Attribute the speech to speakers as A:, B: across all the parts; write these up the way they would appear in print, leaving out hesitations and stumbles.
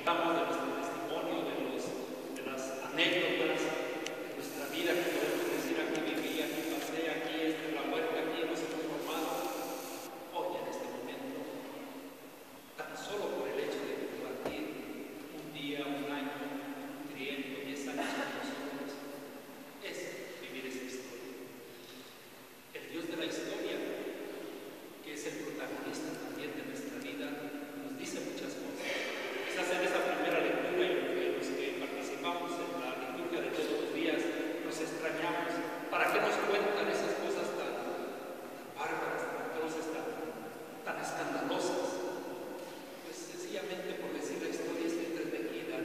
A: contamos de nuestro testimonio, de las anécdotas de nuestra vida, que podemos decir: aquí viví, aquí pasé, aquí esta es la muerte, aquí nos hemos formado. Hoy, en este momento, tan solo por el hecho de compartir un día, un año, un trienio, 10 años con nosotros, es vivir esa historia. El Dios de la historia, que es el protagonista también de nuestra vida, nos dice muchas cosas. Quizás en esta primera lectura, y los que participamos en la liturgia de todos los días nos extrañamos. ¿Para qué nos cuentan esas cosas tan bárbaras, tan atroces, tan escandalosas? Pues sencillamente por decir, la historia es entretejida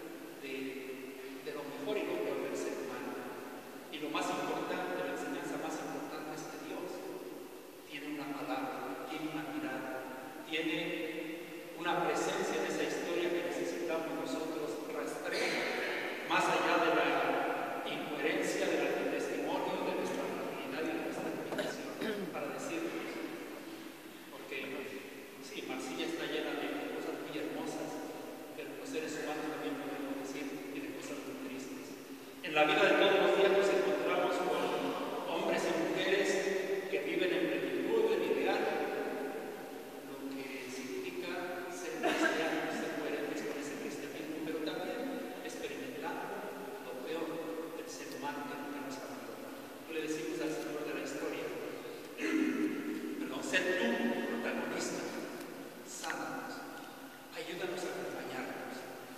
A: de lo mejor y lo peor del ser humano. Y lo más importante, la enseñanza más importante, es que Dios tiene una palabra, tiene una mirada, tiene una presencia en esa historia que necesitamos nosotros rastrear, más allá de la incoherencia del testimonio, de nuestra fragilidad y de nuestra limitación, para decirnos. Porque sí, Marsella está llena de cosas muy hermosas, pero los seres humanos también podemos decir que tiene cosas muy tristes. En la vida de todos los días nos encontramos con hombres y mujeres que viven en plenitud, en ideal, lo que significa ser cristianos, ser coherentes con ese cristianismo, pero también experimentando lo peor del ser humano que nunca nos ha amado. No le decimos al Señor de la historia: perdón, sé tú protagonista, sánanos, ayúdanos a acompañarnos.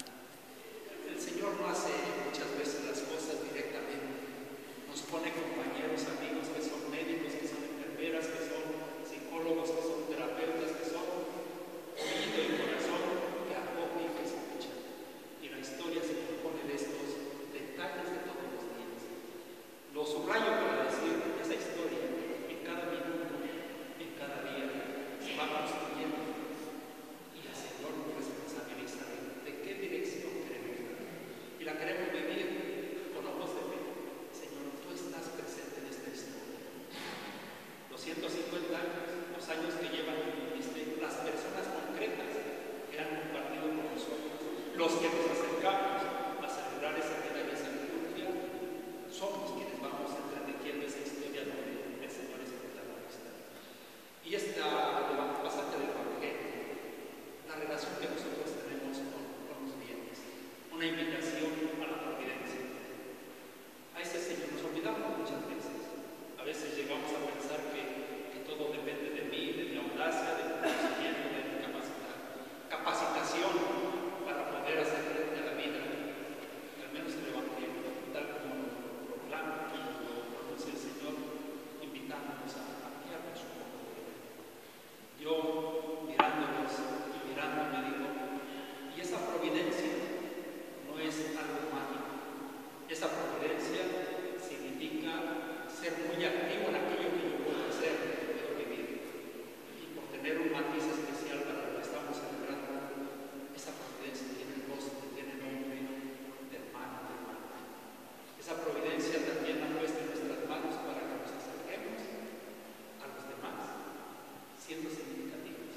A: El Señor no hace muchas veces las cosas directamente. Nos pone compañeros, amigos que son médicos, que son enfermeras, que son psicólogos, que son terapeutas, que son oído y corazón, que acogen y que escuchan. Y la historia se compone de estos detalles de todos los días. Lo subrayo para decir: esa historia, en cada minuto, en cada día, se va construyendo. Y el Señor nos responsabiliza de qué dirección queremos dar. Y la queremos vivir con ojos de fe. Señor, tú estás presente en esta historia. Los 150 años, los años que llevan, las personas concretas que han compartido con nosotros, los que nos acercamos a celebrar esa vida y esa liturgia, somos quienes vamos entretejiendo esa historia donde el Señor es el protagonista. Y esta pasaje del Evangelio, la relación que nosotros tenemos con los bienes, una invitación a la providencia. A ese Señor nos olvidamos muchas veces. A veces llegamos a pensar que todo depende de mí, de mi audacia, de mi conocimiento, de mi capacitación para poder hacer frente a la vida. Al menos el Evangelio, tal como lo proclama, como lo pronuncia el Señor, invitándonos a ampliarnos un poco de vida. Yo, mirándolos y mirándome, digo: y esa providencia no es algo mágico. Esa providencia significa ser muy activo en aquello que yo puedo hacer, que puedo vivir. Y por tener un matiz especial para lo que estamos celebrando, esa providencia tiene rostro, tiene nombre de hermano, de hermano. Esa providencia también la puesta en nuestras manos para que nos acerquemos a los demás, siendo significativos.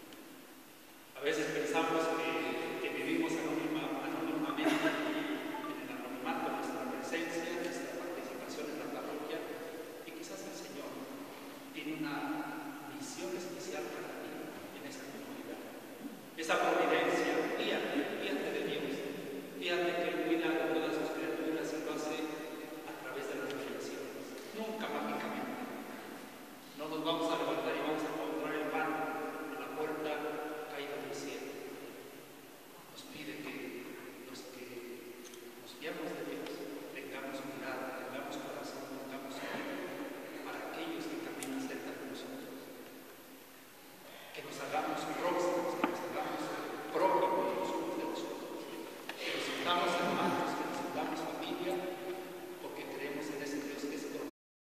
A: A veces pensamos que vivimos anónimamente, en el anonimato de nuestra presencia, nuestra participación en la parroquia, y quizás el Señor tiene una misión especial para ti en esa comunidad. Esa providencia, fíjate de Dios, fíjate que Él cuida de todas sus criaturas y lo hace a través de las relaciones, nunca mágicamente. No nos vamos a